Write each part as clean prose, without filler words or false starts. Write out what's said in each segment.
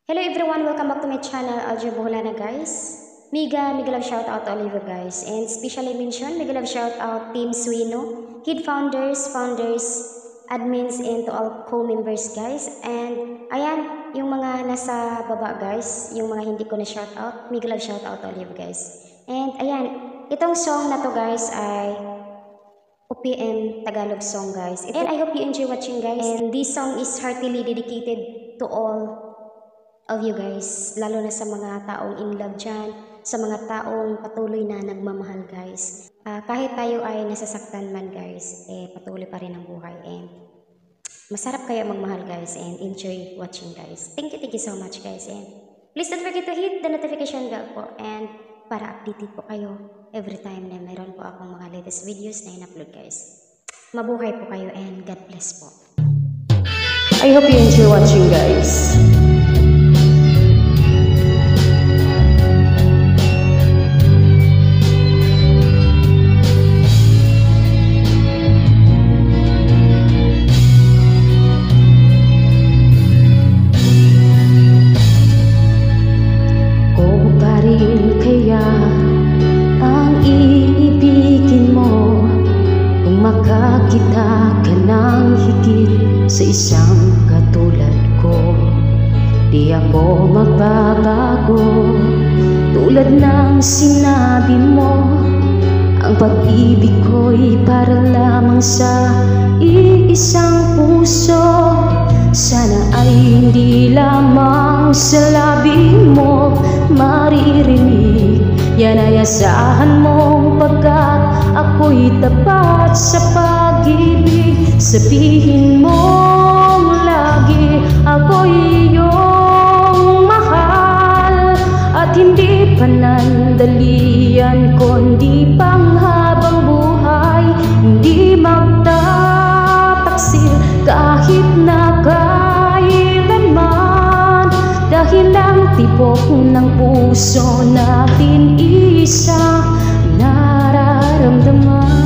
Hello everyone, welcome back to my channel, Aljo Boholana guys. Mega love shout out to all of you guys. And specially mention, mega love shout out Team Suino, Kid Founders, admins, and to all co-members guys. And ayan, yung mga nasa baba guys, yung mga hindi ko na shout out, mega love shout out to all of you guys. And ayan, itong song na to guys ay OPM Tagalog song guys. And I hope you enjoy watching guys. And this song is heartily dedicated to all of you guys, lalo na sa mga taong in love dyan, sa mga taong patuloy na nagmamahal guys. Kahit tayo ay nasasaktan man guys, patuloy pa rin ang buhay. And masarap kaya magmahal guys, and enjoy watching guys. Thank you so much guys. And please don't forget to hit the notification bell po, and para updated po kayo every time na mayroon po akong mga latest videos na in-upload guys. Mabuhay po kayo and God bless po. I hope you enjoy watching guys. Makakita ka ng higit sa isang katulad ko, di ako magbabago. Tulad ng sinabi mo, ang pag-ibig ko'y para lamang sa iisang puso. Sana ay hindi lamang sa labi mo maririnig, yan ay asahan mong pagkat ako'y tapat sa pag-ibig. Sabihin mong lagi ako'y iyong mahal, at hindi panandalian kundi panghabang buhay. Hindi magtataksil kahit na kailanman, dahil ang tibok ng puso natin isa nararamdaman.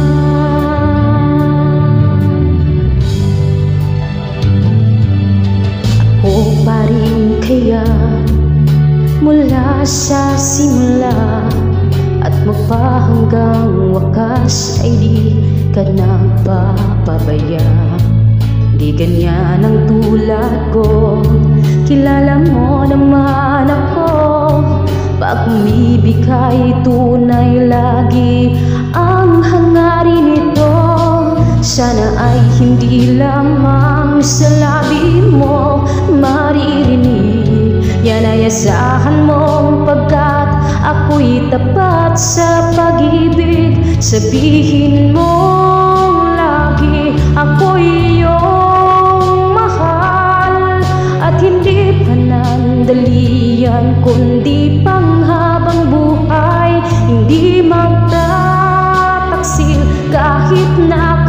Ako pa rin kaya mula sa simula, at magpahanggang wakas ay di ka nagpapabaya. Di ganyan ang tulad ko, kilala mo naman ako. Pag umibig ay tunay lagi ang hangarin nito. Sana ay hindi lamang sa labi mo maririnig, yan ay asahan mong pagkat ako'y tapat sa pag-ibig. Sabihin mong lagi ako'y iyong mahal, at hindi panandalian kundi panghabang buhay. Hindi magtataksil kahit na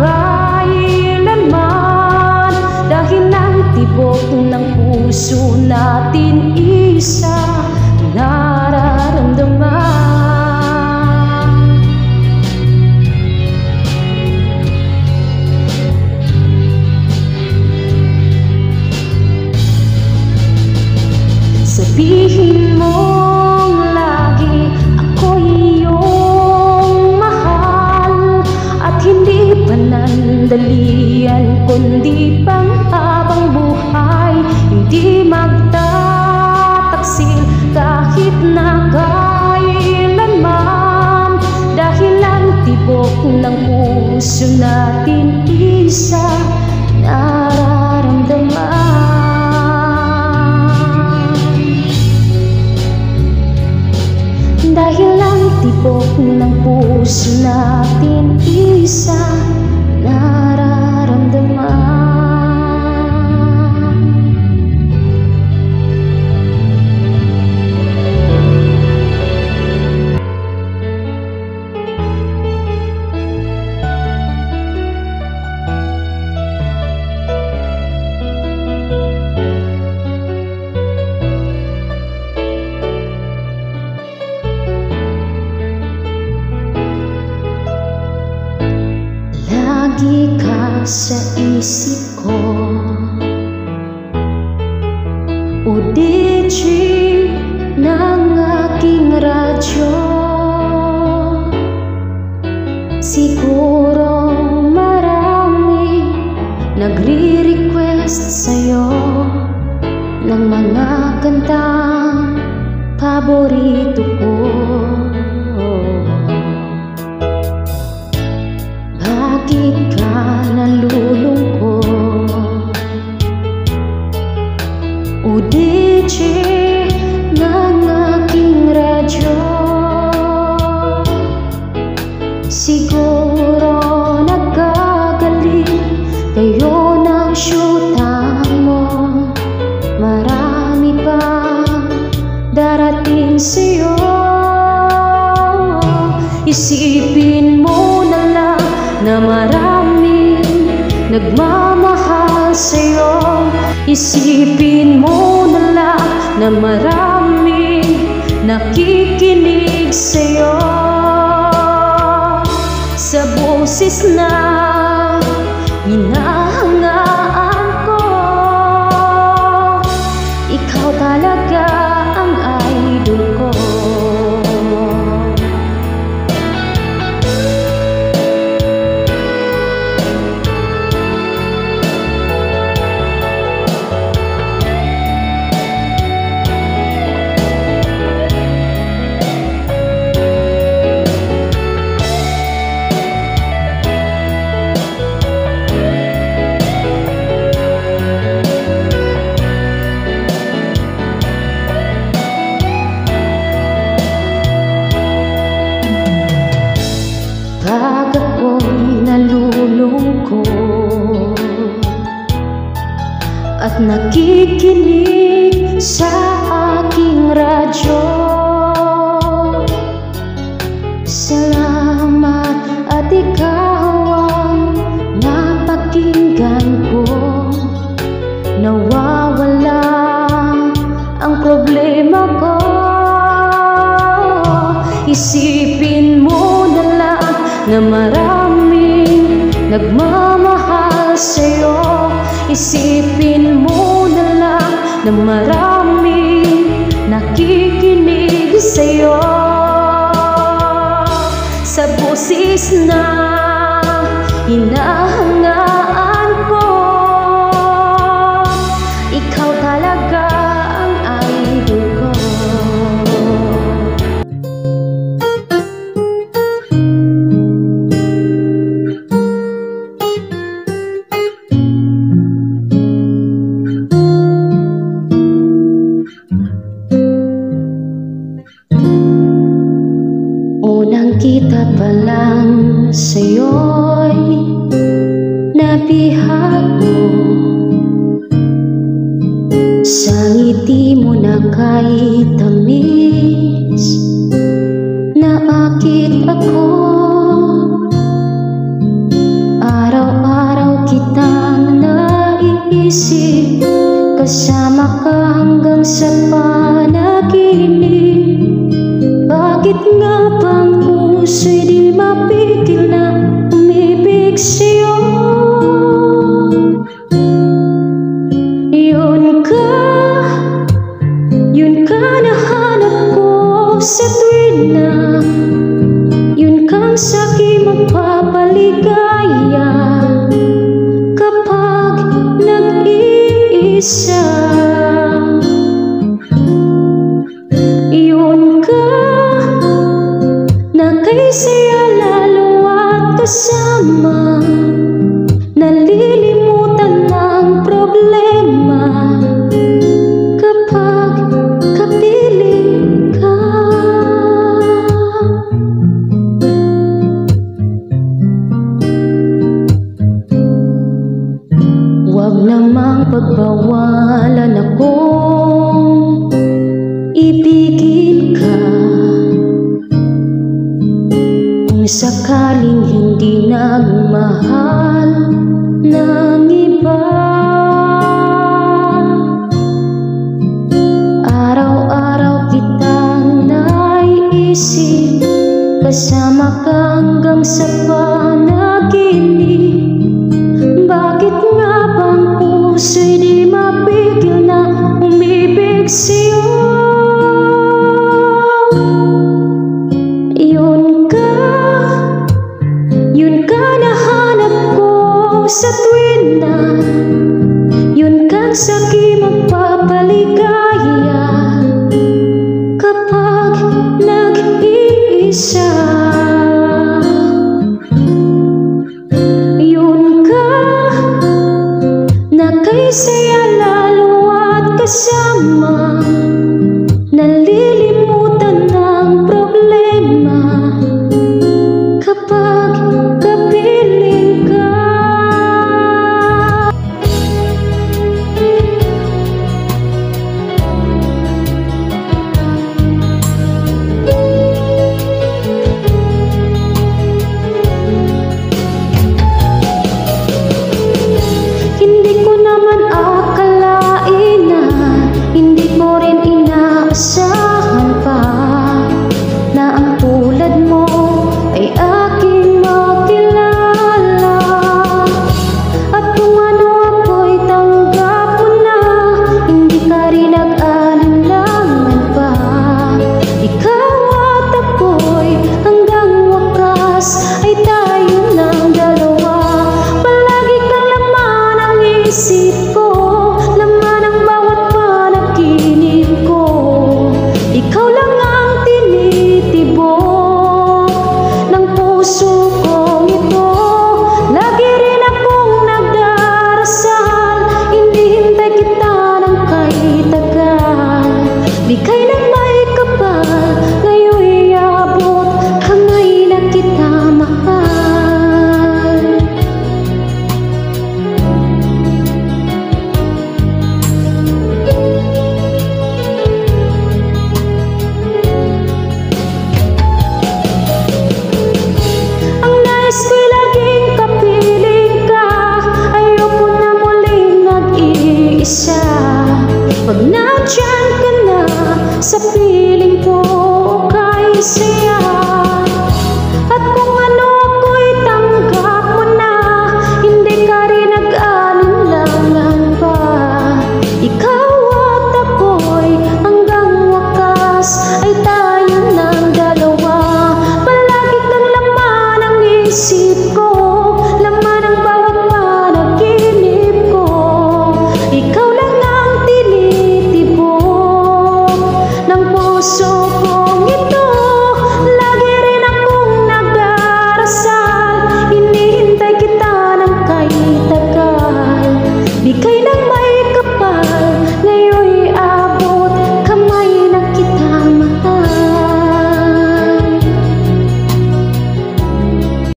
kailanman, dahil ang tibok ng puso natin isa nararamdaman. Sabihin mong lagi ako'y iyong mahal, at hindi panandalian kundi panghabang buhay. Hindi magtataksil kahit na kailanman, dahil ang tibok ng puso natin isa nararamdaman. Dahil ang tibok ng puso natin isa nararamdaman. Lagi ka sa isip ko, o di DJ ng aking radyo. Siguro marami nagre-request sa'yo ng mga kantang paborito ko. Bakit ka nalulungkot, o DJ ng aking radyo? Siguro nagkagaling kayo ng syuta mo. Marami pang darating sa'yo. Isipin mo na lang na maraming nagmamahal sa'yo. Isipin mo na lang na maraming nakikinig sa'yo. Sa boses na hinahangaan ko, ikaw talaga ang idol ko. Pag ako'y nalulungkot at nakikinig sa aking radyo, salamat at ikaw ang napakinggan ko. Nawawala ang problema ko. Isipin mo na lang na maraming nagmamahal sa'yo. Isipin mo na lang na maraming nakikinig sa'yo. Sa boses na hinahangaan ko, ikaw talaga ang idol ko. Unang kita pa lang sa'yo'y nabihag mo. Sa ngiti mo na kay tamis, naakit ako. Araw-araw kitang naiisip, kasama ka hanggang sa panaginip. Bakit nga bang puso'y di mapigil na umibig sa'yo? Yun ka nahanap ko sa tuwid na, yun kang sa'kin magpapaligaya kapag nag-iisa. Yun ka na kay saya lalo at kasama, nalilimutan ng problema kapag kapiling ka. Huwag namang pagbawalan akong ibigin ka. Kung sakaling hindi nagmahal ng iba, araw-araw kitang naiisip, kasama ka hanggang sa panaginip. Bakit nga bang puso'y di mapigil na umibig sa'yo? ligaya kapag nag-iisa. Yun ka na kay saya lalo at kasama, nalilimutan ng problema kapag kapiling ka. Hindi ko naman akalain na, hindi ko rin inaasahan pa na ang tulad mo ay aking makilala. At kung ano ako'y tanggap mo na, hindi ka rin nag-alinlangan pa. Ikaw at ako'y hanggang wakas ay tayo ng dalawa. Palagi kang laman ang isip ko, laman ang bawat panaginip ko. Ikaw lang ang tinitibok ng puso kong ito. Lagi rin akong nagdarasal, hindi hintay kita ng kahit tagal. Bigay ng may kapal, ngayon'y abot, kamay na kita mahal. Ang nais ko'y laging kapiling ka, ayoko na muling nag-iisa. Pag nandyan ka na sa piling ko, kay saya